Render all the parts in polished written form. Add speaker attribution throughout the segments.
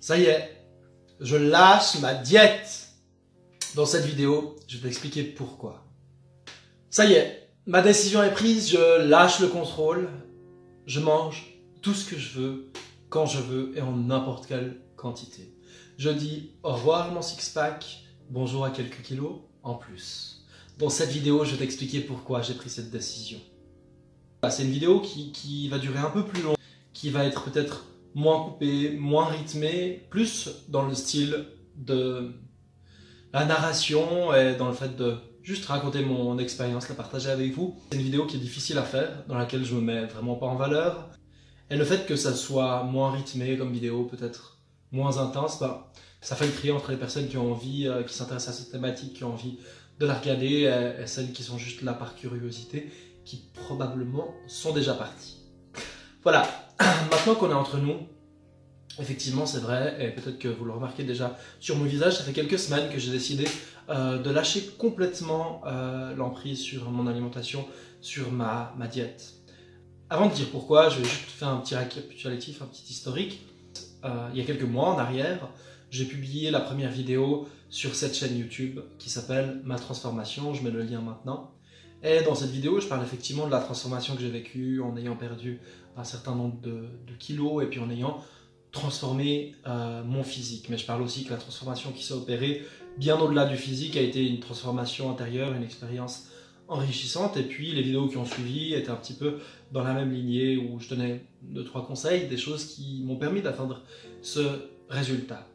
Speaker 1: Ça y est, je lâche ma diète. Dans cette vidéo, je vais t'expliquer pourquoi. Ça y est, ma décision est prise, je lâche le contrôle. Je mange tout ce que je veux, quand je veux et en n'importe quelle quantité. Je dis au revoir à mon six-pack, bonjour à quelques kilos en plus. Dans cette vidéo, je vais t'expliquer pourquoi j'ai pris cette décision. C'est une vidéo qui va durer un peu plus long, qui va être peut-être moins coupée, moins rythmée, plus dans le style de la narration et dans le fait de juste raconter mon expérience, la partager avec vous. C'est une vidéo qui est difficile à faire, dans laquelle je me mets vraiment pas en valeur. Et le fait que ça soit moins rythmé comme vidéo, peut-être moins intense, ça fait le tri entre les personnes qui ont envie, qui s'intéressent à cette thématique, qui ont envie de la regarder, et celles qui sont juste là par curiosité, qui probablement sont déjà parties. Voilà, maintenant qu'on est entre nous, effectivement c'est vrai, et peut-être que vous le remarquez déjà sur mon visage, ça fait quelques semaines que j'ai décidé de lâcher complètement l'emprise sur mon alimentation, sur ma diète. Avant de dire pourquoi, je vais juste faire un petit récapitulatif, un petit historique. Il y a quelques mois en arrière, j'ai publié la première vidéo sur cette chaîne YouTube qui s'appelle Ma Transformation, je mets le lien maintenant. Et dans cette vidéo, je parle effectivement de la transformation que j'ai vécue en ayant perdu un certain nombre de kilos et puis en ayant transformé mon physique. Mais je parle aussi que la transformation qui s'est opérée bien au-delà du physique a été une transformation intérieure, une expérience enrichissante. Et puis les vidéos qui ont suivi étaient un petit peu dans la même lignée où je donnais 2-3 conseils, des choses qui m'ont permis d'atteindre ce résultat.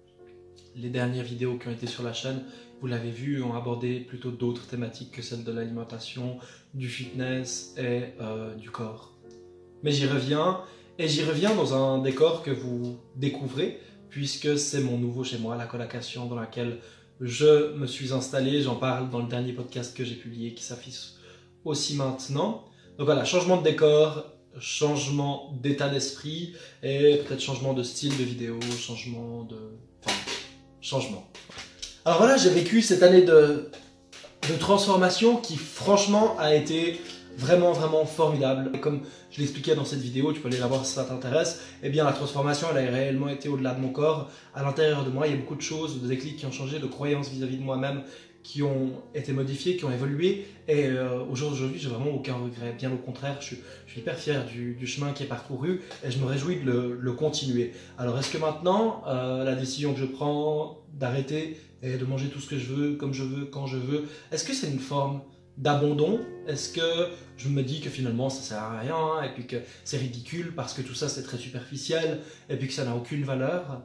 Speaker 1: Les dernières vidéos qui ont été sur la chaîne, vous l'avez vu, ont abordé plutôt d'autres thématiques que celles de l'alimentation, du fitness et du corps. Mais j'y reviens, et j'y reviens dans un décor que vous découvrez, puisque c'est mon nouveau chez moi, la colocation dans laquelle je me suis installé. J'en parle dans le dernier podcast que j'ai publié, qui s'affiche aussi maintenant. Donc voilà, changement de décor, changement d'état d'esprit, et peut-être changement de style de vidéo, changement. Alors voilà, j'ai vécu cette année de transformation qui franchement a été vraiment formidable. Et comme je l'expliquais dans cette vidéo, tu peux aller la voir si ça t'intéresse, eh bien la transformation elle a réellement été au-delà de mon corps. À l'intérieur de moi, il y a beaucoup de choses, de déclics qui ont changé, de croyances vis-à-vis de moi-même qui ont été modifiées, qui ont évolué. Et au jour d'aujourd'hui, j'ai vraiment aucun regret. Bien au contraire, je suis hyper fier du chemin qui est parcouru et je me réjouis de le continuer. Alors est-ce que maintenant, la décision que je prends d'arrêter et de manger tout ce que je veux, comme je veux, quand je veux, est-ce que c'est une forme d'abandon? Est-ce que je me dis que finalement ça sert à rien et puis que c'est ridicule parce que tout ça c'est très superficiel et puis que ça n'a aucune valeur?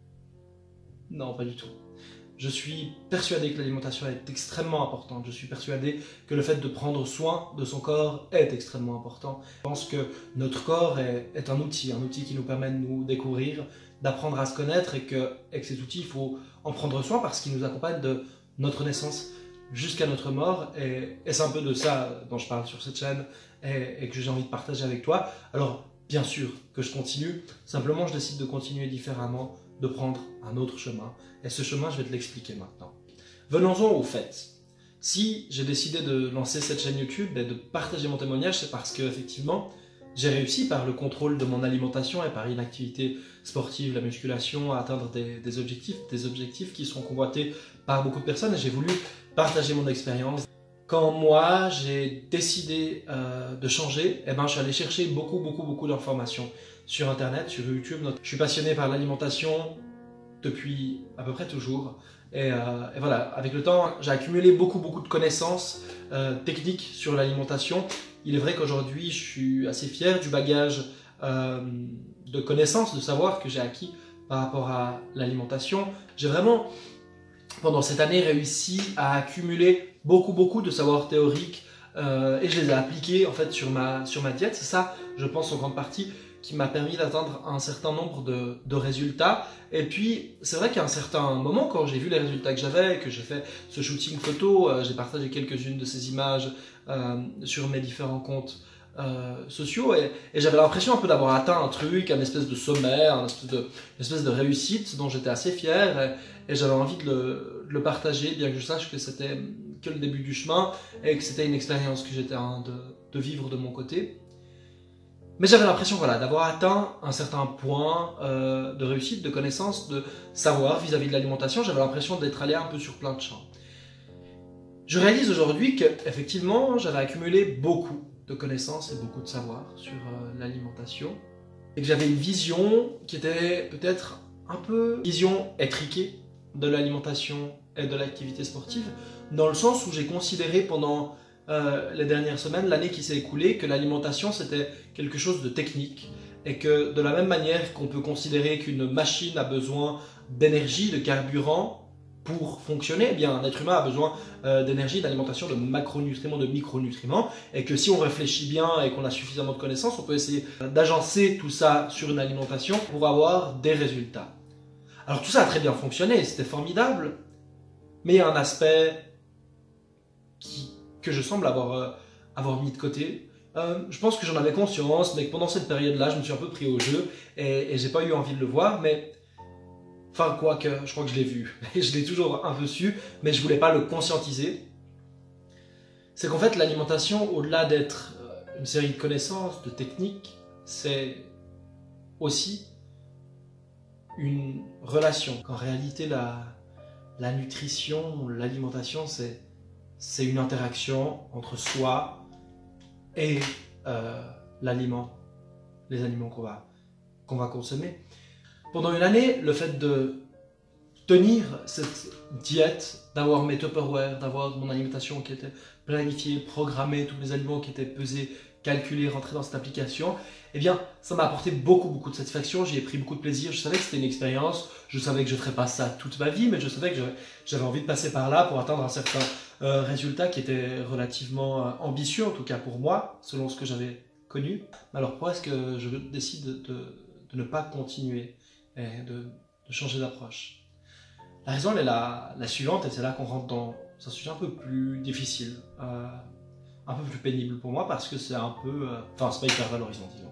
Speaker 1: Non, pas du tout. Je suis persuadé que l'alimentation est extrêmement importante. Je suis persuadé que le fait de prendre soin de son corps est extrêmement important. Je pense que notre corps est un outil qui nous permet de nous découvrir, d'apprendre à se connaître et que cet outil, il faut en prendre soin parce qu'il nous accompagne de notre naissance jusqu'à notre mort. Et c'est un peu de ça dont je parle sur cette chaîne et que j'ai envie de partager avec toi. Alors, bien sûr que je continue, simplement je décide de continuer différemment, de prendre un autre chemin. Et ce chemin, je vais te l'expliquer maintenant. Venons-en au fait. Si j'ai décidé de lancer cette chaîne YouTube et de partager mon témoignage, c'est parce que effectivement, j'ai réussi par le contrôle de mon alimentation et par une activité sportive, la musculation, à atteindre des objectifs qui sont convoités par beaucoup de personnes et j'ai voulu partager mon expérience. Quand moi, j'ai décidé de changer, eh ben, je suis allé chercher beaucoup d'informations sur Internet, sur YouTube. Je suis passionné par l'alimentation depuis à peu près toujours. Et voilà, avec le temps, j'ai accumulé beaucoup de connaissances techniques sur l'alimentation. Il est vrai qu'aujourd'hui, je suis assez fier du bagage de connaissances, de savoir que j'ai acquis par rapport à l'alimentation. J'ai vraiment, pendant cette année, réussi à accumuler beaucoup de savoirs théoriques et je les ai appliqués en fait sur ma diète. C'est ça, je pense, en grande partie, qui m'a permis d'atteindre un certain nombre de résultats. Et puis, c'est vrai qu'à un certain moment, quand j'ai vu les résultats que j'avais, que j'ai fait ce shooting photo, j'ai partagé quelques-unes de ces images sur mes différents comptes sociaux et j'avais l'impression un peu d'avoir atteint un truc, un espèce de sommet, une espèce de réussite dont j'étais assez fier et j'avais envie de le partager, bien que je sache que c'était que le début du chemin et que c'était une expérience que j'étais en train de vivre de mon côté. Mais j'avais l'impression voilà, d'avoir atteint un certain point de réussite, de connaissance, de savoir vis-à-vis de l'alimentation. J'avais l'impression d'être allé un peu sur plein de champs. Je réalise aujourd'hui qu'effectivement, j'avais accumulé beaucoup de connaissances et beaucoup de savoir sur l'alimentation. Et que j'avais une vision qui était peut-être un peu vision étriquée de l'alimentation et de l'activité sportive, dans le sens où j'ai considéré pendant les dernières semaines, l'année qui s'est écoulée, que l'alimentation c'était quelque chose de technique et que de la même manière qu'on peut considérer qu'une machine a besoin d'énergie, de carburant pour fonctionner, eh bien un être humain a besoin d'énergie, d'alimentation, de macronutriments, de micronutriments, et que si on réfléchit bien et qu'on a suffisamment de connaissances, on peut essayer d'agencer tout ça sur une alimentation pour avoir des résultats. Alors tout ça a très bien fonctionné, c'était formidable, mais il y a un aspect que je semble avoir mis de côté. Je pense que j'en avais conscience, mais que pendant cette période-là, je me suis un peu pris au jeu et j'ai pas eu envie de le voir, mais enfin, quoique, je crois que je l'ai vu. Je l'ai toujours un peu su, mais je voulais pas le conscientiser. C'est qu'en fait, l'alimentation, au-delà d'être une série de connaissances, de techniques, c'est aussi une relation. Qu'en réalité, la nutrition, l'alimentation, c'est une interaction entre soi et l'aliment, les aliments qu'on va consommer. Pendant une année, le fait de tenir cette diète, d'avoir mes Tupperware, d'avoir mon alimentation qui était planifiée, programmée, tous mes aliments qui étaient pesés, calculés, rentrés dans cette application, eh bien, ça m'a apporté beaucoup de satisfaction, j'y ai pris beaucoup de plaisir, je savais que c'était une expérience, je savais que je ne ferais pas ça toute ma vie, mais je savais que j'avais envie de passer par là pour atteindre un certain résultat qui était relativement ambitieux, en tout cas pour moi, selon ce que j'avais connu. Alors pourquoi est-ce que je décide de ne pas continuer et de changer d'approche? La raison elle est la suivante, et c'est là qu'on rentre dans un sujet un peu plus difficile, un peu plus pénible pour moi, parce que c'est un peu... enfin, c'est pas hyper valorisant, disons.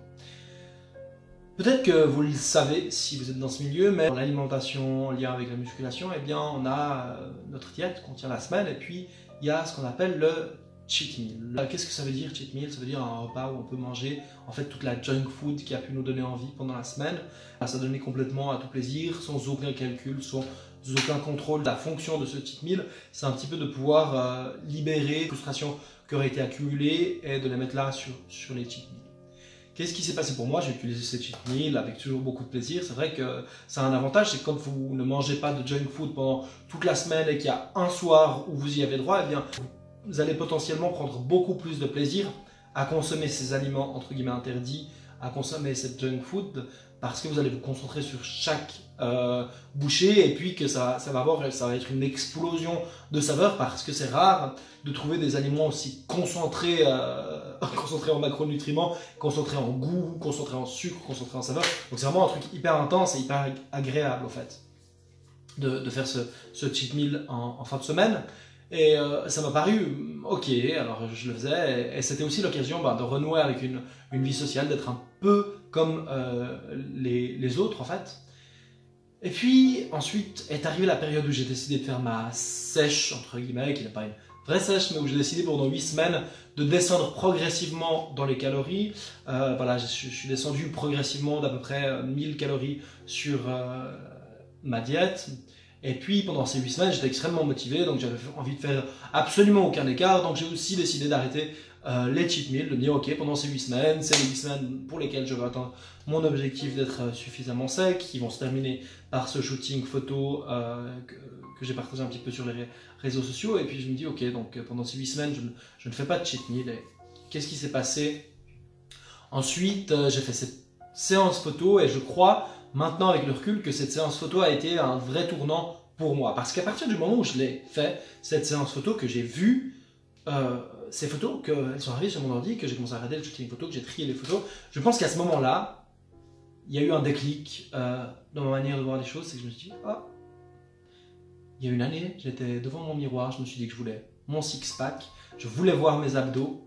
Speaker 1: Peut-être que vous le savez si vous êtes dans ce milieu, mais dans l'alimentation en lien avec la musculation, eh bien, on a notre diète qu'on tient la semaine, et puis il y a ce qu'on appelle le cheat meal. Qu'est-ce que ça veut dire cheat meal? Ça veut dire un repas où on peut manger en fait toute la junk food qui a pu nous donner envie pendant la semaine. Ça donnait complètement à tout plaisir, sans aucun calcul, sans aucun contrôle de la fonction de ce cheat meal. C'est un petit peu de pouvoir libérer les frustrations qui auraient été accumulées et de les mettre là sur les cheat meals. Qu'est-ce qui s'est passé pour moi? J'ai utilisé ces cheat meals avec toujours beaucoup de plaisir. C'est vrai que ça a un avantage, c'est que quand vous ne mangez pas de junk food pendant toute la semaine et qu'il y a un soir où vous y avez droit, eh bien, vous allez potentiellement prendre beaucoup plus de plaisir à consommer ces aliments entre guillemets interdits, à consommer cette junk food, parce que vous allez vous concentrer sur chaque bouchée, et puis que ça va être une explosion de saveurs, parce que c'est rare de trouver des aliments aussi concentrés, concentrés en macronutriments, concentrés en goût, concentrés en sucre, concentrés en saveur. Donc c'est vraiment un truc hyper intense et hyper agréable en fait de faire ce cheat meal en fin de semaine. Et ça m'a paru ok, alors je le faisais, et c'était aussi l'occasion de renouer avec une vie sociale, d'être un peu comme les autres en fait. Et puis ensuite est arrivée la période où j'ai décidé de faire ma sèche, entre guillemets, qui n'est pas une vraie sèche, mais où j'ai décidé pendant 8 semaines de descendre progressivement dans les calories. Voilà, je suis descendu progressivement d'à peu près 1000 calories sur ma diète. Et puis pendant ces 8 semaines, j'étais extrêmement motivé, donc j'avais envie de faire absolument aucun écart. Donc j'ai aussi décidé d'arrêter les cheat meals, de me dire ok, pendant ces 8 semaines, c'est les 8 semaines pour lesquelles je vais atteindre mon objectif d'être suffisamment sec, qui vont se terminer par ce shooting photo que j'ai partagé un petit peu sur les réseaux sociaux. Et puis je me dis ok, donc pendant ces 8 semaines, je ne fais pas de cheat meal. Et qu'est-ce qui s'est passé? Ensuite, j'ai fait cette séance photo, et je crois maintenant avec le recul que cette séance photo a été un vrai tournant pour moi. Parce qu'à partir du moment où je l'ai fait, cette séance photo, que j'ai vu ces photos, qu'elles sont arrivées sur mon ordi, que j'ai commencé à regarder le shooting photo, que j'ai trié les photos, je pense qu'à ce moment-là, il y a eu un déclic dans ma manière de voir les choses. C'est que je me suis dit, ah, il y a une année, j'étais devant mon miroir, je me suis dit que je voulais mon six-pack, je voulais voir mes abdos.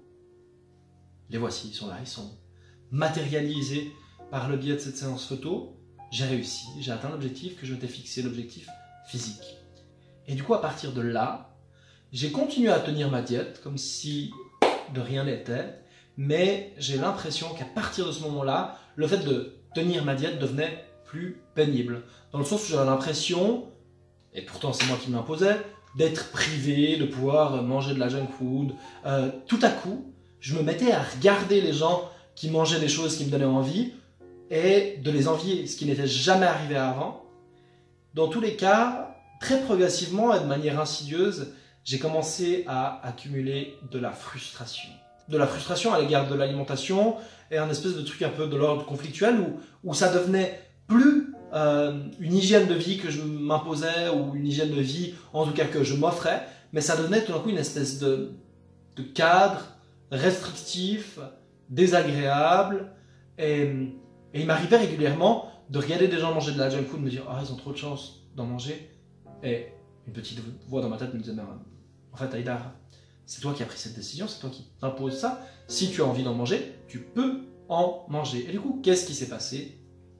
Speaker 1: Les voici, ils sont là, ils sont matérialisés par le biais de cette séance photo. J'ai réussi, j'ai atteint l'objectif que je m'étais fixé, l'objectif physique. Et du coup, à partir de là, j'ai continué à tenir ma diète comme si de rien n'était, mais j'ai l'impression qu'à partir de ce moment-là, le fait de tenir ma diète devenait plus pénible. Dans le sens où j'avais l'impression, et pourtant c'est moi qui me l'imposais, d'être privé, de pouvoir manger de la junk food. Tout à coup, je me mettais à regarder les gens qui mangeaient des choses qui me donnaient envie et de les envier, ce qui n'était jamais arrivé avant. Dans tous les cas, très progressivement et de manière insidieuse, j'ai commencé à accumuler de la frustration. De la frustration à l'égard de l'alimentation et un espèce de truc un peu de l'ordre conflictuel où ça devenait plus une hygiène de vie que je m'imposais ou une hygiène de vie en tout cas que je m'offrais, mais ça devenait tout d'un coup une espèce de cadre restrictif, désagréable et il m'arrivait régulièrement de regarder des gens manger de la junk food, me dire ah ils ont trop de chance d'en manger et une petite voix dans ma tête me disait mais en fait Haïdar, c'est toi qui as pris cette décision, c'est toi qui t'imposes ça, si tu as envie d'en manger, tu peux en manger. Et du coup, qu'est-ce qui s'est passé?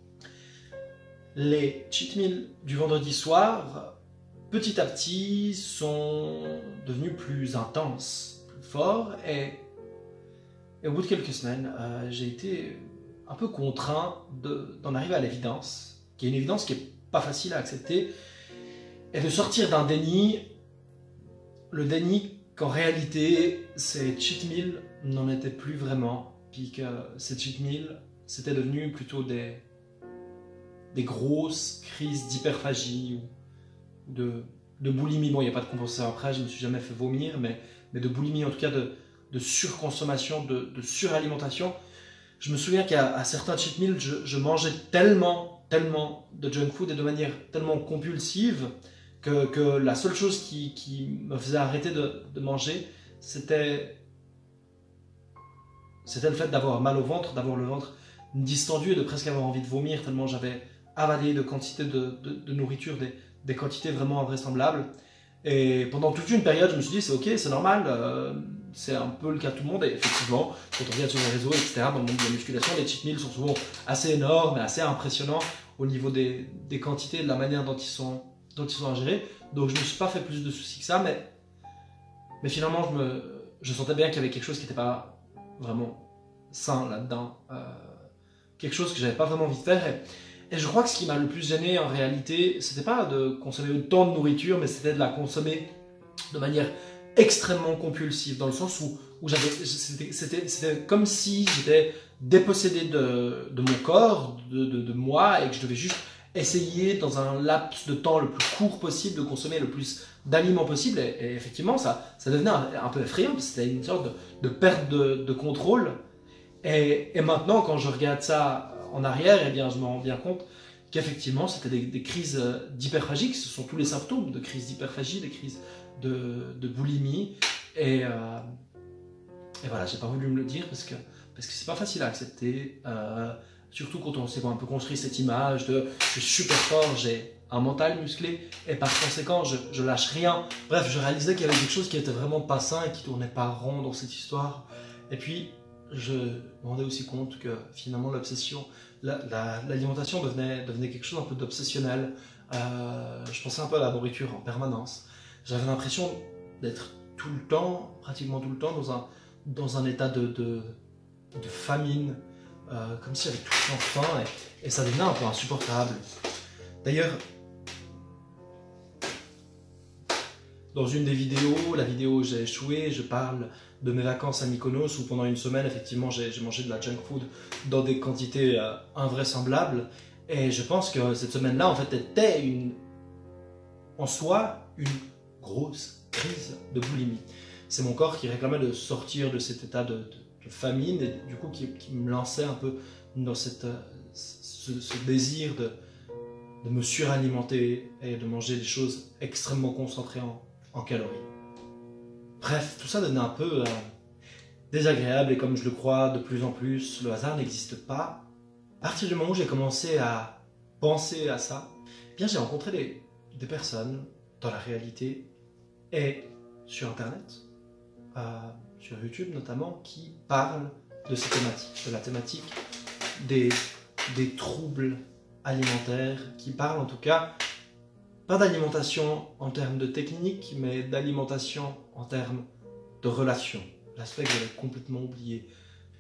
Speaker 1: Les cheat meals du vendredi soir, petit à petit, sont devenus plus intenses, plus forts, et au bout de quelques semaines, j'ai été un peu contraint d'en arriver à l'évidence, qui est une évidence qui n'est pas facile à accepter, et de sortir d'un déni, le déni qu'en réalité, ces cheat meals n'en étaient plus vraiment, puis que ces cheat meals, c'était devenu plutôt des grosses crises d'hyperphagie ou de boulimie. Bon, il n'y a pas de compensation après, je ne me suis jamais fait vomir, mais de boulimie, en tout cas de surconsommation, de suralimentation. Je me souviens qu'à certains cheat meals, je mangeais tellement de junk food et de manière tellement compulsive que la seule chose qui me faisait arrêter de manger, c'était le fait d'avoir mal au ventre, d'avoir le ventre distendu et de presque avoir envie de vomir tellement j'avais avalé de quantité de nourriture, des quantités vraiment invraisemblables. Et pendant toute une période, je me suis dit c'est ok, c'est normal, c'est un peu le cas de tout le monde. Et effectivement, quand on regarde sur les réseaux, etc., dans le monde de la musculation, les cheat meals sont souvent assez énormes et assez impressionnants au niveau des quantités et de la manière dont ils sont ingérés. Donc je ne me suis pas fait plus de soucis que ça, mais finalement je sentais bien qu'il y avait quelque chose qui n'était pas vraiment sain là-dedans, quelque chose que j'avais pas vraiment envie de faire. Et je crois que ce qui m'a le plus gêné en réalité, c'était pas de consommer autant de nourriture, mais c'était de la consommer de manière extrêmement compulsive, dans le sens où c'était comme si j'étais dépossédé de mon corps, de moi, et que je devais juste essayer dans un laps de temps le plus court possible de consommer le plus d'aliments possible. Et effectivement, ça devenait un peu effrayant, c'était une sorte de perte de contrôle. Et maintenant, quand je regarde ça en arrière, eh bien, je me rends bien compte qu'effectivement, c'était des crises d'hyperphagie, ce sont tous les symptômes de crise d'hyperphagie, des crises de boulimie. Et voilà, j'ai pas voulu me le dire parce que c'est pas facile à accepter, surtout quand on s'est un peu construit cette image de je suis super fort, j'ai un mental musclé et par conséquent je lâche rien. Bref, je réalisais qu'il y avait quelque chose qui était vraiment pas sain et qui tournait pas rond dans cette histoire. Et puis je me rendais aussi compte que finalement l'obsession, l'alimentation devenait quelque chose un peu d'obsessionnel. Je pensais un peu à la nourriture en permanence. J'avais l'impression d'être tout le temps, pratiquement tout le temps, dans un état de famine, comme si j'avais tout le temps faim, et ça devenait un peu insupportable. D'ailleurs, dans une des vidéos, la vidéo où j'ai échoué, je parle de mes vacances à Mykonos où pendant une semaine, effectivement, j'ai mangé de la junk food dans des quantités invraisemblables. Et je pense que cette semaine-là, en fait, était en soi une grosse crise de boulimie. C'est mon corps qui réclamait de sortir de cet état de famine et du coup qui me lançait un peu dans ce désir de me suralimenter et de manger des choses extrêmement concentrées en calories. Bref, tout ça devenait un peu désagréable et comme je le crois de plus en plus, le hasard n'existe pas. À partir du moment où j'ai commencé à penser à ça, eh bien j'ai rencontré des personnes dans la réalité et sur Internet, sur YouTube notamment, qui parlent de ces thématiques, de la thématique des troubles alimentaires, qui parlent en tout cas, pas d'alimentation en termes de technique, mais d'alimentation en termes de relations. L'aspect que j'avais complètement oublié.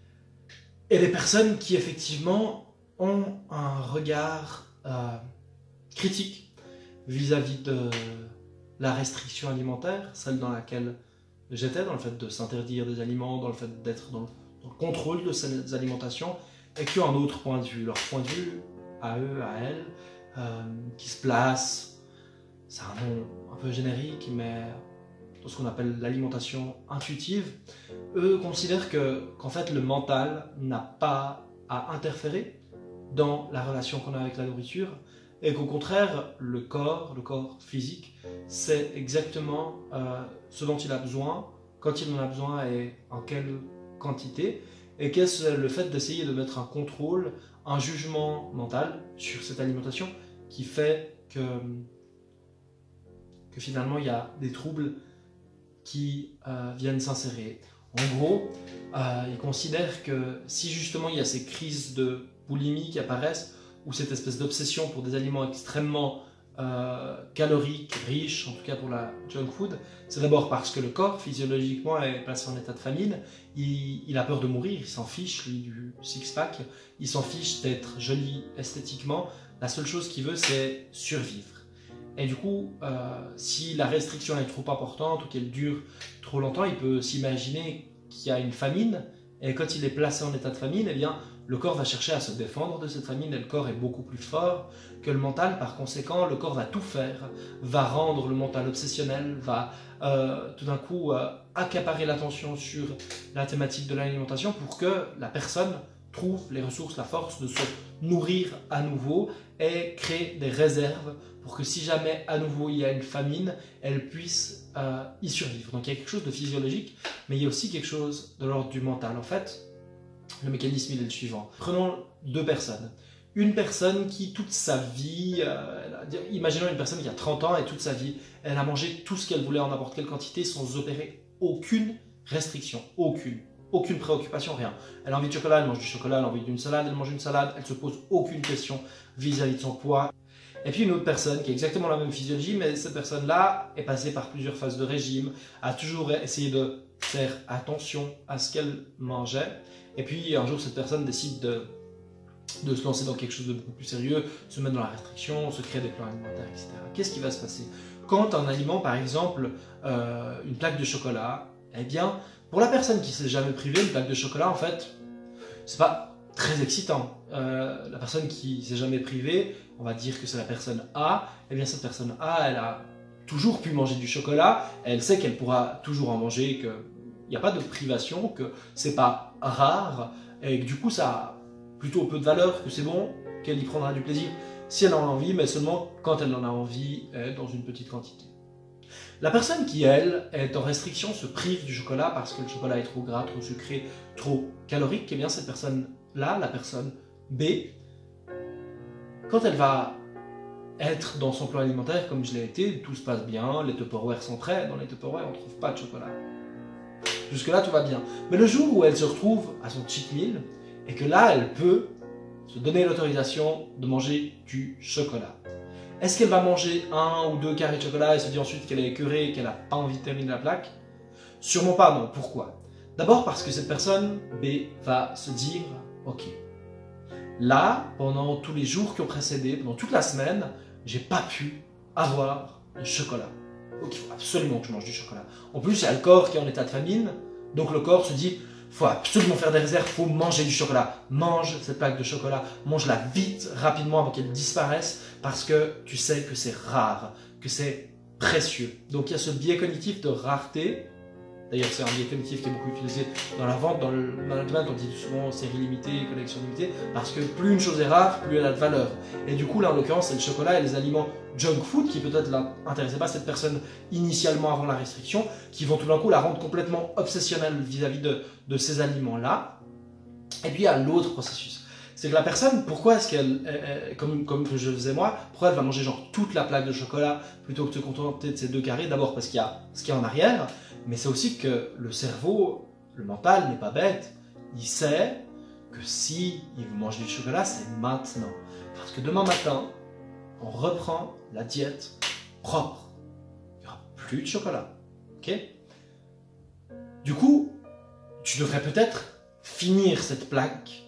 Speaker 1: et des personnes qui effectivement ont un regard critique vis-à-vis de la restriction alimentaire, celle dans laquelle j'étais, dans le fait de s'interdire des aliments, dans le fait d'être dans le contrôle de ces alimentations, et qui ont un autre point de vue, leur point de vue à eux, à elles, qui se place, c'est un nom un peu générique, mais dans ce qu'on appelle l'alimentation intuitive. Eux considèrent qu'en fait le mental n'a pas à interférer dans la relation qu'on a avec la nourriture, et qu'au contraire, le corps physique, c'est exactement ce dont il a besoin, quand il en a besoin et en quelle quantité, et qu'est-ce le fait d'essayer de mettre un contrôle, un jugement mental sur cette alimentation qui fait que finalement il y a des troubles qui viennent s'insérer. En gros, ils considèrent que si justement il y a ces crises de boulimie qui apparaissent, ou cette espèce d'obsession pour des aliments extrêmement caloriques, riches, en tout cas pour la junk food, c'est d'abord parce que le corps, physiologiquement, est placé en état de famine, il a peur de mourir, il s'en fiche, lui, du six-pack, il s'en fiche d'être joli esthétiquement, la seule chose qu'il veut, c'est survivre. Et du coup, si la restriction est trop importante ou qu'elle dure trop longtemps, il peut s'imaginer qu'il y a une famine, et quand il est placé en état de famine, eh bien, le corps va chercher à se défendre de cette famine, et le corps est beaucoup plus fort que le mental. Par conséquent, le corps va tout faire, va rendre le mental obsessionnel, va tout d'un coup accaparer l'attention sur la thématique de l'alimentation pour que la personne trouve les ressources, la force de se nourrir à nouveau et créer des réserves pour que si jamais à nouveau il y a une famine, elle puisse y survivre. Donc il y a quelque chose de physiologique, mais il y a aussi quelque chose de l'ordre du mental. En fait, le mécanisme il est le suivant. Prenons deux personnes. Une personne qui toute sa vie, imaginons une personne qui a 30 ans et toute sa vie, elle a mangé tout ce qu'elle voulait en n'importe quelle quantité sans opérer aucune restriction, aucune préoccupation, rien. Elle a envie de chocolat, elle mange du chocolat, elle a envie d'une salade, elle mange une salade, elle se pose aucune question vis-à-vis de son poids. Et puis une autre personne qui a exactement la même physiologie, mais cette personne-là est passée par plusieurs phases de régime, a toujours essayé de faire attention à ce qu'elle mangeait. Et puis un jour, cette personne décide de se lancer dans quelque chose de beaucoup plus sérieux, se mettre dans la restriction, se créer des plans alimentaires, etc. Qu'est-ce qui va se passer? Quand un aliment, par exemple, une plaque de chocolat, eh bien, pour la personne qui ne s'est jamais privée, une plaque de chocolat, en fait, c'est pas très excitant. La personne qui ne s'est jamais privée, on va dire que c'est la personne A, eh bien cette personne A, elle a toujours pu manger du chocolat, elle sait qu'elle pourra toujours en manger, qu'il n'y a pas de privation, que c'est pas rare, et que du coup ça a plutôt peu de valeur, que c'est bon, qu'elle y prendra du plaisir si elle en a envie, mais seulement quand elle en a envie, dans une petite quantité. La personne qui, elle, est en restriction, se prive du chocolat parce que le chocolat est trop gras, trop sucré, trop calorique, et bien cette personne-là, la personne B, quand elle va être dans son plan alimentaire, comme je l'ai été, tout se passe bien, les Tupperware sont prêts, dans les Tupperware on ne trouve pas de chocolat. Jusque-là tout va bien. Mais le jour où elle se retrouve à son cheat meal, et que là elle peut se donner l'autorisation de manger du chocolat. Est-ce qu'elle va manger 1 ou 2 carrés de chocolat et se dit ensuite qu'elle est écœurée et qu'elle n'a pas envie de terminer la plaque? Sûrement pas, non. Pourquoi? D'abord parce que cette personne B va se dire « Ok, là, pendant tous les jours qui ont précédé, pendant toute la semaine, j'ai pas pu avoir de chocolat. Donc il faut absolument que je mange du chocolat. En plus, il y a le corps qui est en état de famine, donc le corps se dit faut absolument faire des réserves, faut manger du chocolat. Mange cette plaque de chocolat, mange-la vite, rapidement avant qu'elle disparaisse, parce que tu sais que c'est rare, que c'est précieux. Donc il y a ce biais cognitif de rareté. D'ailleurs, c'est un biais cognitif qui est beaucoup utilisé dans la vente, dans le management, on dit souvent série limitée, collection limitée, parce que plus une chose est rare, plus elle a de valeur. Et du coup, là, en l'occurrence, c'est le chocolat et les aliments junk food qui peut-être n'intéressaient pas cette personne initialement avant la restriction, qui vont tout d'un coup la rendre complètement obsessionnelle vis-à-vis de ces aliments-là. Et puis, il y a l'autre processus. C'est que la personne, pourquoi est-ce qu'elle, comme je faisais moi, pourquoi elle va manger genre toute la plaque de chocolat plutôt que de se contenter de ces 2 carrés? D'abord parce qu'il y a ce qu'il y a en arrière, mais c'est aussi que le cerveau, le mental n'est pas bête. Il sait que si il veut manger du chocolat, c'est maintenant. Parce que demain matin, on reprend la diète propre. Il n'y aura plus de chocolat. Ok? Du coup, tu devrais peut-être finir cette plaque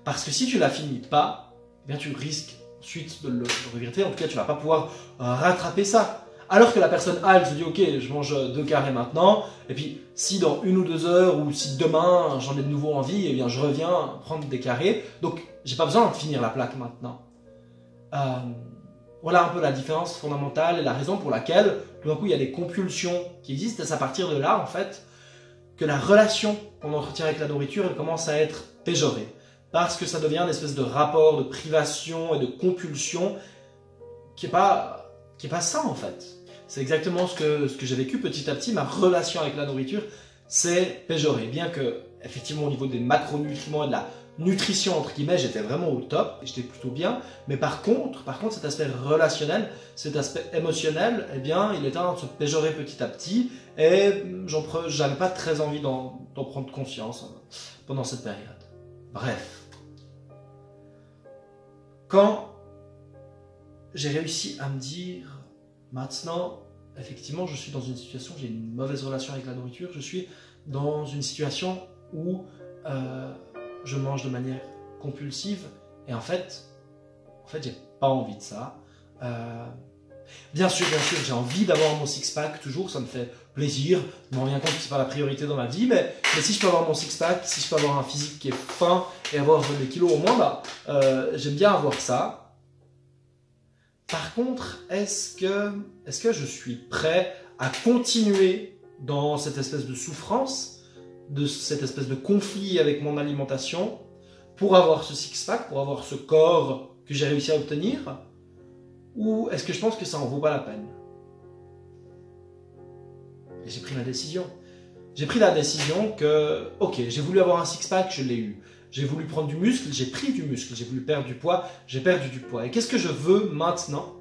Speaker 1: Parce que si tu la finis pas, eh bien tu risques ensuite de le regretter. En tout cas, tu vas pas pouvoir rattraper ça. Alors que la personne A, elle se dit, ok, je mange 2 carrés maintenant, et puis si dans 1 ou 2 heures, ou si demain j'en ai de nouveau envie, eh bien je reviens prendre des carrés. Donc j'ai pas besoin de finir la plaque maintenant. Voilà un peu la différence fondamentale et la raison pour laquelle tout d'un coup il y a des compulsions qui existent. Et c'est à partir de là en fait que la relation qu'on entretient avec la nourriture elle commence à être péjorée. Parce que ça devient une espèce de rapport de privation et de compulsion qui est pas sain en fait. C'est exactement ce que j'ai vécu petit à petit. Ma relation avec la nourriture s'est péjorée. Bien que, effectivement, au niveau des macronutriments et de la nutrition, entre guillemets, j'étais vraiment au top. J'étais plutôt bien. Mais par contre, cet aspect relationnel, cet aspect émotionnel, eh bien, il était en train de se péjorer petit à petit. Et j'avais pas très envie d'en prendre conscience pendant cette période. Bref. Quand j'ai réussi à me dire, maintenant, effectivement, je suis dans une situation, j'ai une mauvaise relation avec la nourriture, je suis dans une situation où je mange de manière compulsive, et en fait j'ai pas envie de ça. Bien sûr, j'ai envie d'avoir mon six-pack toujours, ça me fait plaisir, je me rends bien compte que c'est pas la priorité dans ma vie, mais si je peux avoir mon six-pack, si je peux avoir un physique qui est fin, et avoir des kilos au moins, j'aime bien avoir ça. Par contre, est-ce que je suis prêt à continuer dans cette espèce de souffrance, de cette espèce de conflit avec mon alimentation, pour avoir ce six-pack, pour avoir ce corps que j'ai réussi à obtenir, ou est-ce que je pense que ça en vaut pas la peine? Et j'ai pris ma décision. J'ai pris la décision que, ok, j'ai voulu avoir un six-pack, je l'ai eu. J'ai voulu prendre du muscle, j'ai pris du muscle. J'ai voulu perdre du poids, j'ai perdu du poids. Et qu'est-ce que je veux maintenant?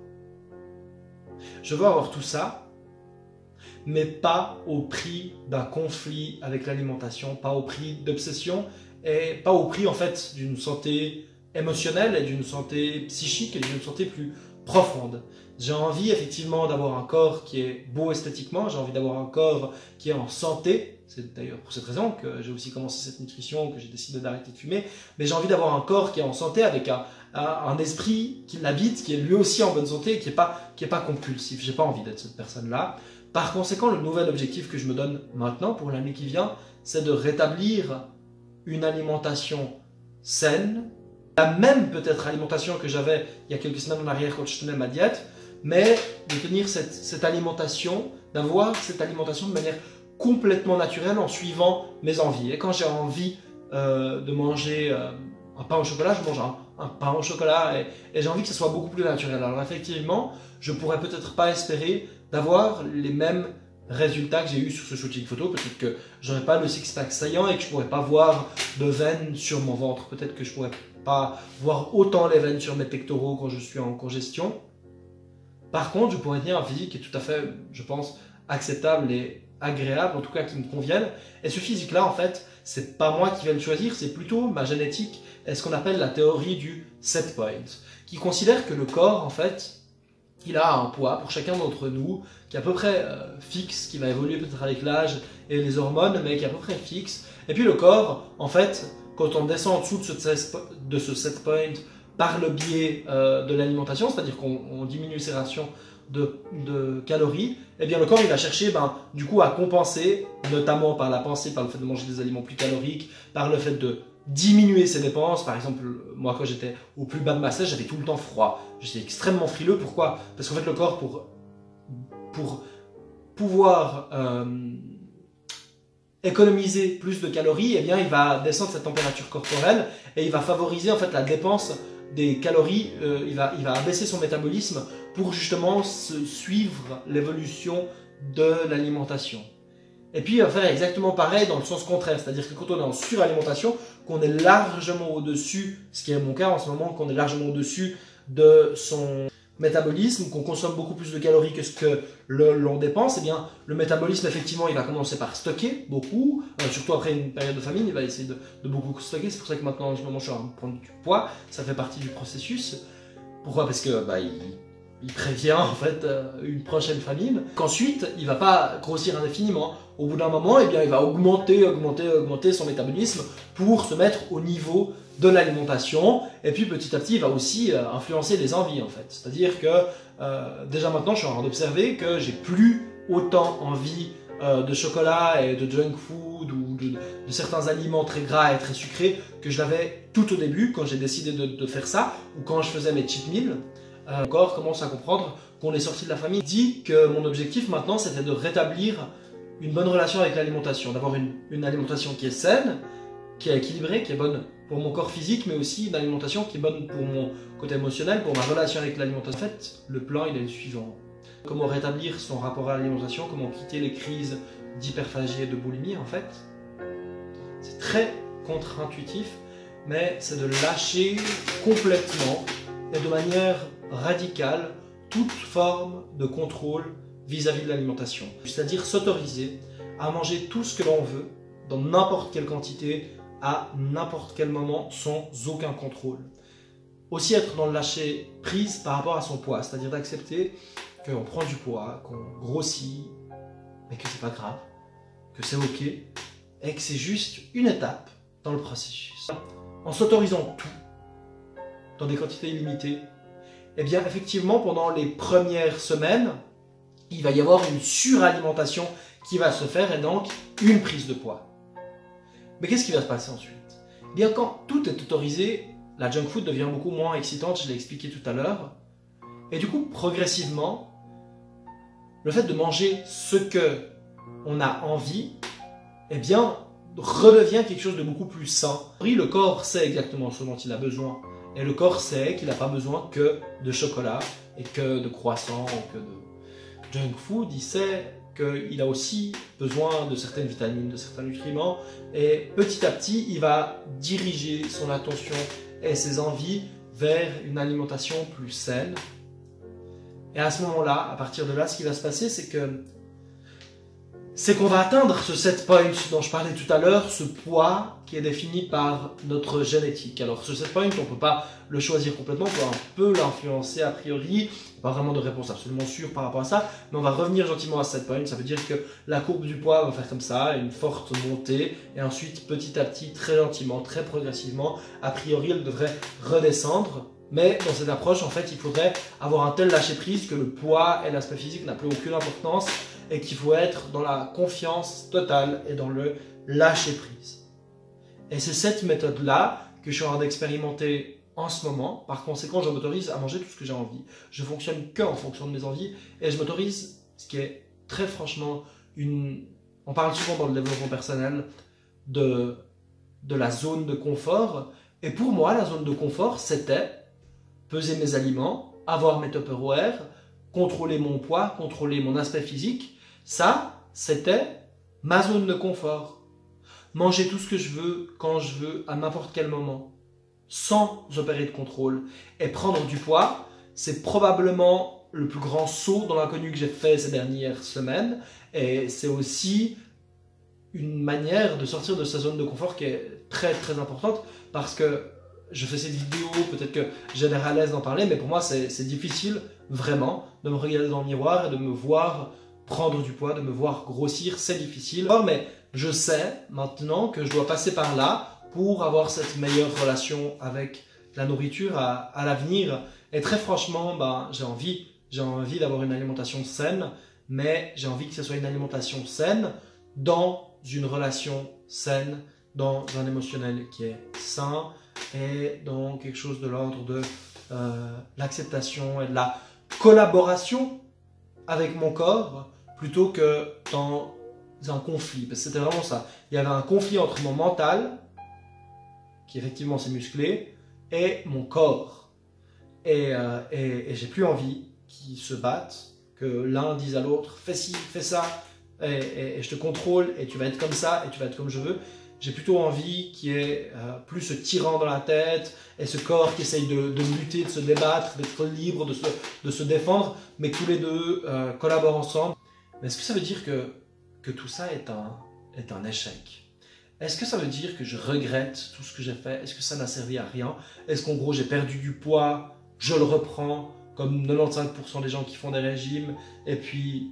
Speaker 1: Je veux avoir tout ça, mais pas au prix d'un conflit avec l'alimentation, pas au prix d'obsession, et pas au prix en fait d'une santé émotionnelle et d'une santé psychique et d'une santé plus profonde. J'ai envie effectivement d'avoir un corps qui est beau esthétiquement, j'ai envie d'avoir un corps qui est en santé. C'est d'ailleurs pour cette raison que j'ai aussi commencé cette nutrition, que j'ai décidé d'arrêter de fumer. Mais j'ai envie d'avoir un corps qui est en santé avec un esprit qui l'habite, qui est lui aussi en bonne santé et qui est pas compulsif. J'ai pas envie d'être cette personne-là. Par conséquent, le nouvel objectif que je me donne maintenant pour l'année qui vient, c'est de rétablir une alimentation saine, la même peut-être alimentation que j'avais il y a quelques semaines en arrière quand je tenais ma diète, mais de tenir cette alimentation, d'avoir cette alimentation de manière complètement naturelle en suivant mes envies. Et quand j'ai envie de manger un pain au chocolat, je mange un pain au chocolat et j'ai envie que ce soit beaucoup plus naturel. Alors effectivement, je pourrais peut-être pas espérer d'avoir les mêmes résultats que j'ai eu sur ce shooting photo. Peut-être que j'aurais pas le six-pack saillant et que je pourrais pas voir de veines sur mon ventre. Peut-être que je pourrais pas voir autant les veines sur mes pectoraux quand je suis en congestion. Par contre, je pourrais tenir un physique qui est tout à fait, je pense, acceptable et agréable, en tout cas qui me convienne. Et ce physique-là, en fait, c'est pas moi qui vais le choisir, c'est plutôt ma génétique et ce qu'on appelle la théorie du set point, qui considère que le corps, en fait, il a un poids pour chacun d'entre nous qui est à peu près fixe, qui va évoluer peut-être avec l'âge et les hormones, mais qui est à peu près fixe. Et puis le corps, en fait, quand on descend en dessous de ce set point par le biais de l'alimentation, c'est-à-dire qu'on diminue ses rations de calories, eh bien le corps il va chercher du coup à compenser, notamment par la pensée, par le fait de manger des aliments plus caloriques, par le fait de diminuer ses dépenses. Par exemple, moi quand j'étais au plus bas de ma sèche, j'avais tout le temps froid. J'étais extrêmement frileux. Pourquoi? Parce qu'en fait le corps, pour pouvoir économiser plus de calories, eh bien il va descendre sa température corporelle et il va favoriser en fait la dépense des calories, il va abaisser son métabolisme pour justement suivre l'évolution de l'alimentation. Et puis il va faire exactement pareil dans le sens contraire, c'est-à-dire que quand on est en suralimentation, qu'on est largement au-dessus, ce qui est mon cas en ce moment, qu'on est largement au-dessus de son métabolisme, qu'on consomme beaucoup plus de calories que ce que l'on dépense, eh bien le métabolisme effectivement il va commencer par stocker beaucoup, surtout après une période de famine, il va essayer de beaucoup stocker. C'est pour ça que maintenant en ce moment je suis en train de prendre du poids, ça fait partie du processus. Pourquoi? Parce que il prévient en fait une prochaine famine, qu'ensuite il va pas grossir indéfiniment. Au bout d'un moment, eh bien, il va augmenter son métabolisme pour se mettre au niveau de l'alimentation, et puis petit à petit il va aussi influencer les envies en fait. C'est-à-dire que déjà maintenant je suis en train d'observer que j'ai plus autant envie de chocolat et de junk food ou de certains aliments très gras et très sucrés que je l'avais tout au début quand j'ai décidé de faire ça, ou quand je faisais mes cheat meals. Mon corps commence à comprendre qu'on est sorti de la famille. Je dis que mon objectif maintenant c'était de rétablir une bonne relation avec l'alimentation, d'avoir une alimentation qui est saine, qui est équilibrée, qui est bonne pour mon corps physique, mais aussi une alimentation qui est bonne pour mon côté émotionnel, pour ma relation avec l'alimentation. En fait, le plan il est le suivant. Comment rétablir son rapport à l'alimentation, comment quitter les crises d'hyperphagie et de boulimie en fait. C'est très contre-intuitif, mais c'est de lâcher complètement et de manière radicale toute forme de contrôle vis-à-vis de l'alimentation. C'est-à-dire s'autoriser à manger tout ce que l'on veut, dans n'importe quelle quantité, à n'importe quel moment, sans aucun contrôle. Aussi être dans le lâcher prise par rapport à son poids, c'est-à-dire d'accepter qu'on prend du poids, qu'on grossit, mais que c'est pas grave, que c'est ok, et que c'est juste une étape dans le processus. En s'autorisant tout, dans des quantités illimitées, eh bien effectivement pendant les premières semaines, il va y avoir une suralimentation qui va se faire et donc une prise de poids. Mais qu'est-ce qui va se passer ensuite? Eh bien quand tout est autorisé, la junk food devient beaucoup moins excitante, je l'ai expliqué tout à l'heure. Et du coup, progressivement, le fait de manger ce que on a envie, eh bien, redevient quelque chose de beaucoup plus sain. Le corps sait exactement ce dont il a besoin. Et le corps sait qu'il n'a pas besoin que de chocolat et que de croissants ou que de junk food. Il sait qu'il a aussi besoin de certaines vitamines, de certains nutriments. Et petit à petit, il va diriger son attention et ses envies vers une alimentation plus saine. Et à ce moment-là, à partir de là, ce qui va se passer, c'est qu'on va atteindre ce set point dont je parlais tout à l'heure, ce poids qui est défini par notre génétique. Alors ce set point, on ne peut pas le choisir complètement, on peut un peu l'influencer a priori, pas vraiment de réponse absolument sûre par rapport à ça, mais on va revenir gentiment à ce set point, ça veut dire que la courbe du poids va faire comme ça, une forte montée, et ensuite petit à petit, très gentiment, très progressivement, a priori elle devrait redescendre. Mais dans cette approche, en fait, il faudrait avoir un tel lâcher-prise que le poids et l'aspect physique n'a plus aucune importance et qu'il faut être dans la confiance totale et dans le lâcher-prise. Et c'est cette méthode-là que je suis en train d'expérimenter en ce moment. Par conséquent, je m'autorise à manger tout ce que j'ai envie. Je fonctionne que en fonction de mes envies et je m'autorise, ce qui est très franchement On parle souvent dans le développement personnel de la zone de confort. Et pour moi, la zone de confort, c'était peser mes aliments, avoir mes Tupperware, contrôler mon poids, contrôler mon aspect physique. Ça, c'était ma zone de confort. Manger tout ce que je veux, quand je veux, à n'importe quel moment, sans opérer de contrôle. Et prendre du poids, c'est probablement le plus grand saut dans l'inconnu que j'ai fait ces dernières semaines. Et c'est aussi une manière de sortir de sa zone de confort qui est très très importante parce que je fais cette vidéo, peut-être que j'ai l'air à l'aise d'en parler, mais pour moi c'est difficile vraiment de me regarder dans le miroir et de me voir prendre du poids, de me voir grossir, c'est difficile. Mais je sais maintenant que je dois passer par là pour avoir cette meilleure relation avec la nourriture à l'avenir. Et très franchement, j'ai envie d'avoir une alimentation saine, mais j'ai envie que ce soit une alimentation saine dans une relation saine, dans un émotionnel qui est sain, et dans quelque chose de l'ordre de l'acceptation et de la collaboration avec mon corps plutôt que dans un conflit. Parce que c'était vraiment ça. Il y avait un conflit entre mon mental, qui effectivement s'est musclé, et mon corps. Et j'ai plus envie qu'ils se battent, que l'un dise à l'autre fais ci, fais ça, et je te contrôle, et tu vas être comme ça, et tu vas être comme je veux. J'ai plutôt envie qu'il y ait plus ce tyran dans la tête et ce corps qui essaye de lutter, de se débattre, d'être libre, de se défendre, mais que tous les deux collaborent ensemble. Mais est-ce que ça veut dire que tout ça est un échec? Est-ce que ça veut dire que je regrette tout ce que j'ai fait? Est-ce que ça n'a servi à rien? Est-ce qu'en gros j'ai perdu du poids, je le reprends, comme 95% des gens qui font des régimes, et puis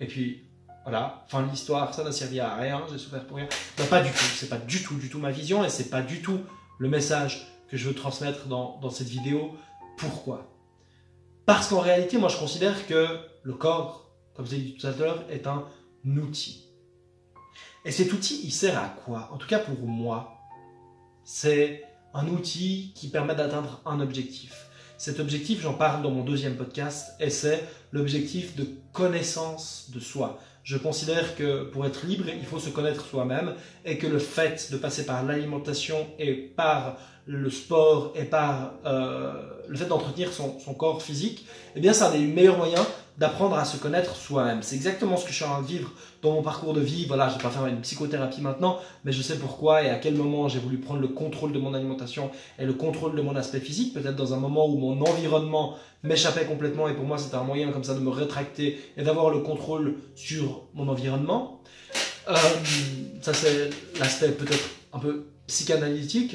Speaker 1: voilà, fin de l'histoire, ça n'a servi à rien, j'ai souffert pour rien. Pas du tout, c'est pas du tout ma vision et c'est pas du tout le message que je veux transmettre dans cette vidéo. Pourquoi? Parce qu'en réalité, moi je considère que le corps, comme je l'ai dit tout à l'heure, est un outil. Et cet outil, il sert à quoi? En tout cas pour moi, c'est un outil qui permet d'atteindre un objectif. Cet objectif, j'en parle dans mon deuxième podcast, et c'est l'objectif de connaissance de soi. Je considère que pour être libre, il faut se connaître soi-même et que le fait de passer par l'alimentation et par le sport et par le fait d'entretenir son corps physique, eh bien, c'est un des meilleurs moyens d'apprendre à se connaître soi-même. C'est exactement ce que je suis en train de vivre dans mon parcours de vie. Voilà, je ne vais pas faire une psychothérapie maintenant, mais je sais pourquoi et à quel moment j'ai voulu prendre le contrôle de mon alimentation et le contrôle de mon aspect physique. Peut-être dans un moment où mon environnement m'échappait complètement et pour moi c'était un moyen comme ça de me rétracter et d'avoir le contrôle sur mon environnement. Ça c'est l'aspect peut-être un peu psychanalytique,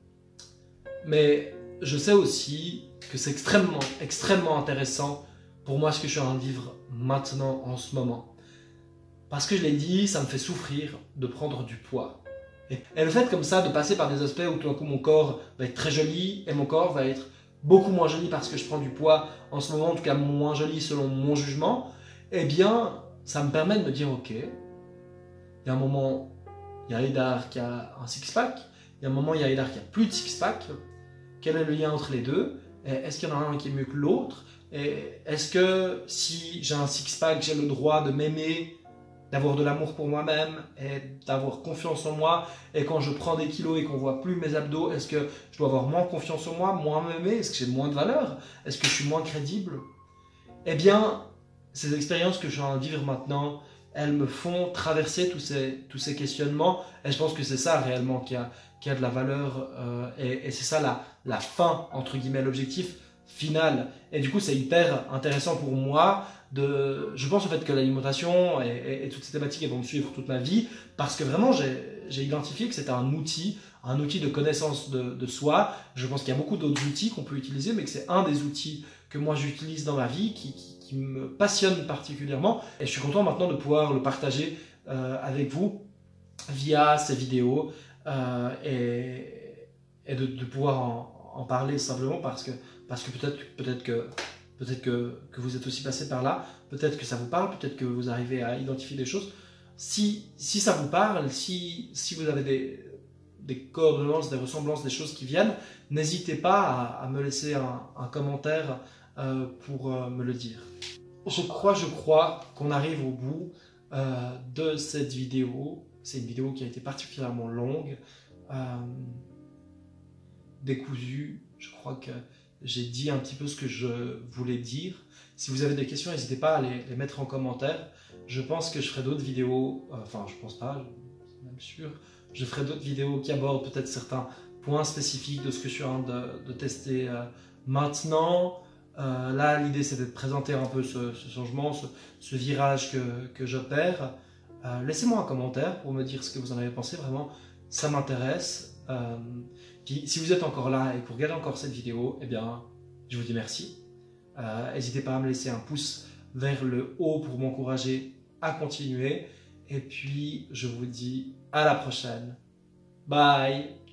Speaker 1: mais je sais aussi que c'est extrêmement intéressant pour moi ce que je suis en train de vivre maintenant en ce moment. Parce que je l'ai dit, ça me fait souffrir de prendre du poids. Et le fait comme ça de passer par des aspects où tout d'un coup mon corps va être très joli et mon corps va être beaucoup moins joli parce que je prends du poids en ce moment, en tout cas moins joli selon mon jugement, eh bien ça me permet de me dire ok, il y a un moment, il y a Haïdar qui a un six-pack, il y a un moment, il y a Haïdar qui a plus de six-pack, quel est le lien entre les deux? Est-ce qu'il y en a un qui est mieux que l'autre? Est-ce que si j'ai un six-pack, j'ai le droit de m'aimer, d'avoir de l'amour pour moi-même et d'avoir confiance en moi? Et quand je prends des kilos et qu'on voit plus mes abdos, est-ce que je dois avoir moins confiance en moi, moins m'aimer? Est-ce que j'ai moins de valeur? Est-ce que je suis moins crédible? Eh bien, ces expériences que je suis en train de vivre maintenant, elles me font traverser tous ces questionnements. Et je pense que c'est ça réellement qui a de la valeur. Et c'est ça la fin, entre guillemets, l'objectif final. Et du coup, c'est hyper intéressant pour moi. Je pense au fait que l'alimentation et toutes ces thématiques elles vont me suivre toute ma vie. Parce que vraiment, j'ai identifié que c'était un outil de connaissance de soi. Je pense qu'il y a beaucoup d'autres outils qu'on peut utiliser, mais que c'est un des outils que moi j'utilise dans ma vie, qui me passionne particulièrement. Et je suis content maintenant de pouvoir le partager avec vous via ces vidéos et de pouvoir en parler simplement parce que peut-être que vous êtes aussi passé par là, peut-être que ça vous parle, peut-être que vous arrivez à identifier des choses. Si ça vous parle, si vous avez des coordonnées, des ressemblances, des choses qui viennent, n'hésitez pas à me laisser un commentaire pour me le dire. Je crois qu'on arrive au bout de cette vidéo. C'est une vidéo qui a été particulièrement longue, décousue. Je crois que j'ai dit un petit peu ce que je voulais dire. Si vous avez des questions, n'hésitez pas à les mettre en commentaire. Je pense que je ferai d'autres vidéos, enfin je pense pas, je suis même sûr. Je ferai d'autres vidéos qui abordent peut-être certains points spécifiques de ce que je suis en train de tester maintenant. Là, l'idée c'est de présenter un peu ce changement, ce virage que j'opère. Laissez-moi un commentaire pour me dire ce que vous en avez pensé, vraiment, ça m'intéresse. Puis, si vous êtes encore là et que vous regardez encore cette vidéo, eh bien, je vous dis merci. N'hésitez pas à me laisser un pouce vers le haut pour m'encourager à continuer. Et puis, je vous dis à la prochaine. Bye!